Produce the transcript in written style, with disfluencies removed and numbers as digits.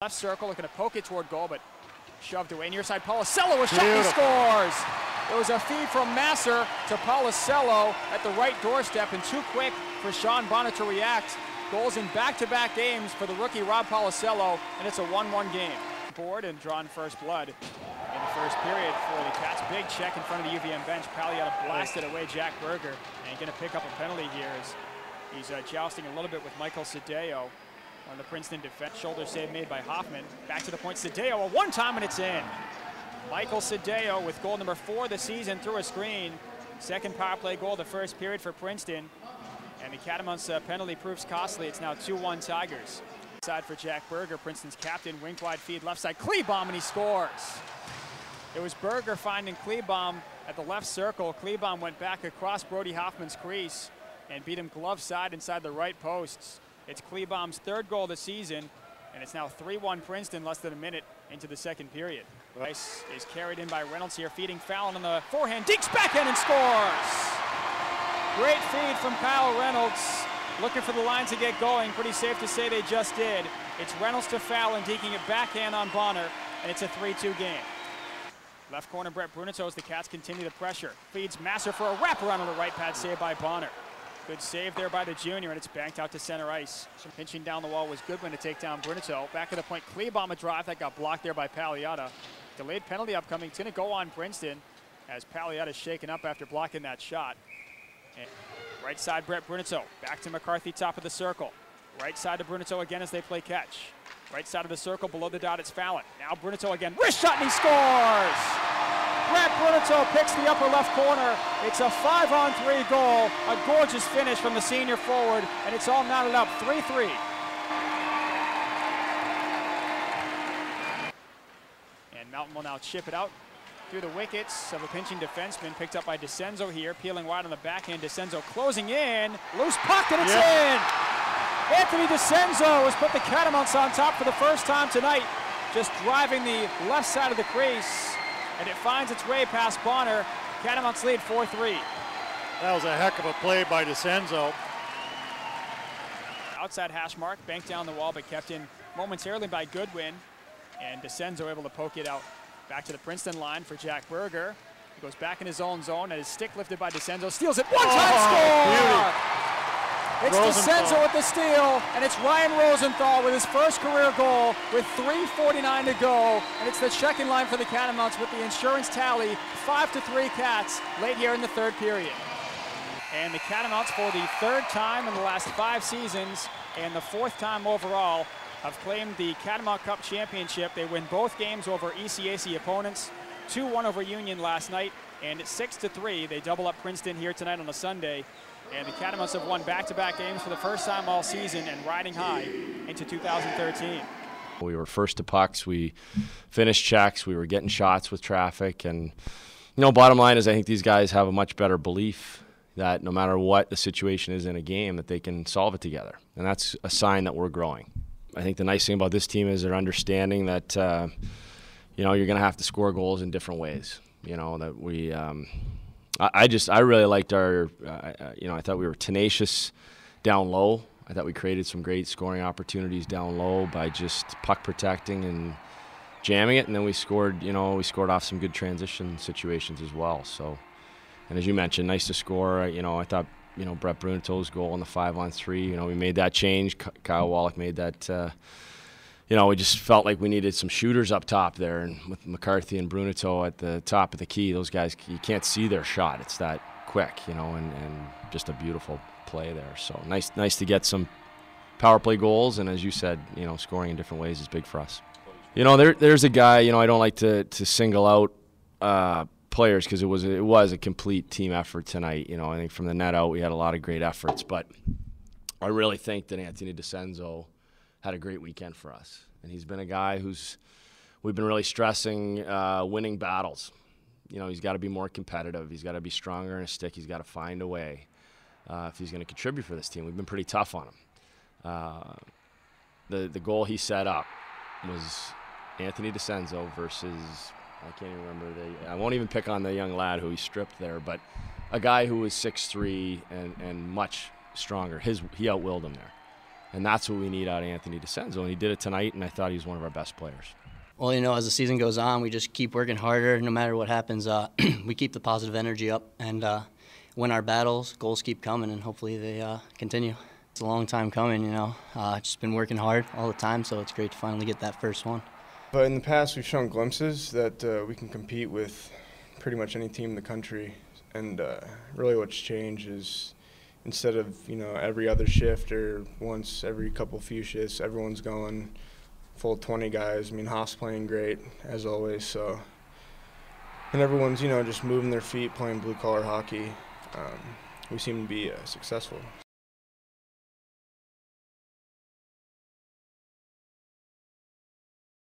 Left circle, looking to poke it toward goal, but shoved away. Near side, Policello was shot and scores. It was a feed from Masser to Policello at the right doorstep, and too quick for Sean Bonner to react. Goals in back-to-back games for the rookie Rob Policello, and it's a 1-1 game. Board and drawn first blood in the first period for the Cats. Big check in front of the UVM bench. Paliotta blasted away Jack Berger, and going to pick up a penalty here as he's jousting a little bit with Michael Cedillo on the Princeton defense. Shoulder save made by Hoffman. Back to the point, Cedillo a one-time, and it's in. Michael Cedillo with goal number 4 this season through a screen. Second power play goal the first period for Princeton. And the Catamounts penalty proves costly. It's now 2-1 Tigers. Side for Jack Berger, Princeton's captain. Wink wide feed left side, Kleebom, and he scores. It was Berger finding Kleebom at the left circle. Kleebom went back across Brody Hoffman's crease and beat him glove side inside the right posts. It's Kleebom's 3rd goal this season, and it's now 3-1 Princeton, less than a minute into the second period. Rice is carried in by Reynolds here, feeding Fallon on the forehand, dinks backhand and scores! Great feed from Kyle Reynolds, looking for the line to get going. Pretty safe to say they just did. It's Reynolds to Fallon, dinking it backhand on Bonner, and it's a 3-2 game. Left corner, Brett Brunito as the Cats continue the pressure. Feeds Masser for a wraparound on the right pad, saved by Bonner. Good save there by the junior, and it's banked out to center ice. Pinching down the wall was Goodwin to take down Brunito. Back at the point, Kleebom a drive that got blocked there by Paliotta. Delayed penalty upcoming. It's going to go on Princeton as Paliotta's shaken up after blocking that shot. And right side, Brett Brunito. Back to McCarthy, top of the circle. Right side to Brunito again as they play catch. Right side of the circle, below the dot, it's Fallon. Now Brunito again, wrist shot, and he scores! Brett Brunito picks the upper left corner. It's a 5-on-3 goal. A gorgeous finish from the senior forward, and it's all knotted up 3-3. And Mountain will now chip it out through the wickets of a pinching defenseman, picked up by DeCenzo here, peeling wide on the backhand. DeCenzo closing in, loose puck, and it's in! Anthony DeCenzo has put the Catamounts on top for the first time tonight, just driving the left side of the crease, and it finds its way past Bonner. Catamounts lead 4-3. That was a heck of a play by DeCenzo. Outside hash mark, banked down the wall, but kept in momentarily by Goodwin, and DeCenzo able to poke it out. Back to the Princeton line for Jack Berger. He goes back in his own zone, and his stick lifted by DeCenzo, steals it, one-time score! Beauty. It's DeCenzo with the steal, and it's Ryan Rosenthal with his first career goal with 3:49 to go, and it's the checking line for the Catamounts with the insurance tally, 5-3 Cats late here in the 3rd period. And the Catamounts, for the 3rd time in the last 5 seasons and the 4th time overall, have claimed the Catamount Cup championship. They win both games over ECAC opponents, 2-1 over Union last night, and it's 6-3. They double up Princeton here tonight on a Sunday. And the Catamounts have won back-to-back games for the first time all season and riding high into 2013. We were first to pucks, we finished checks, we were getting shots with traffic, and bottom line is I think these guys have a much better belief that no matter what the situation is in a game, that they can solve it together. And that's a sign that we're growing. I think the nice thing about this team is they're understanding that you're going to have to score goals in different ways. That we I really liked our, I thought we were tenacious down low. I thought we created some great scoring opportunities down low by just puck protecting and jamming it, and then we scored off some good transition situations as well. So, and as you mentioned, nice to score. I thought, Brett Brunito's goal on the 5-on-3, we made that change. Kyle Wallach made that, we just felt like we needed some shooters up top there, and with McCarthy and Brunito at the top of the key, those guys, you can't see their shot. It's that quick, and just a beautiful play there. So nice to get some power play goals, and as you said, scoring in different ways is big for us. There's a guy, I don't like to single out players because it was a complete team effort tonight. I think from the net out we had a lot of great efforts, but I really think that Anthony DeCenzo had a great weekend for us. And he's been a guy we've been really stressing winning battles. He's got to be more competitive. He's got to be stronger in his stick. He's got to find a way if he's going to contribute for this team. We've been pretty tough on him. The goal he set up was Anthony DeCenzo versus, I can't even remember, I won't even pick on the young lad who he stripped there, but a guy who was 6'3" and much stronger. He outwilled him there. And that's what we need out of Anthony DeCenzo, and he did it tonight, and I thought he was one of our best players. Well, as the season goes on, we just keep working harder. No matter what happens, we keep the positive energy up and win our battles. Goals keep coming, and hopefully they continue. It's a long time coming, just been working hard all the time, so it's great to finally get that first one. But in the past, we've shown glimpses that we can compete with pretty much any team in the country. And really what's changed is instead of, every other shift or once every few shifts, everyone's going full 20 guys. Hoff's playing great, as always. So, and everyone's, just moving their feet, playing blue-collar hockey. We seem to be successful.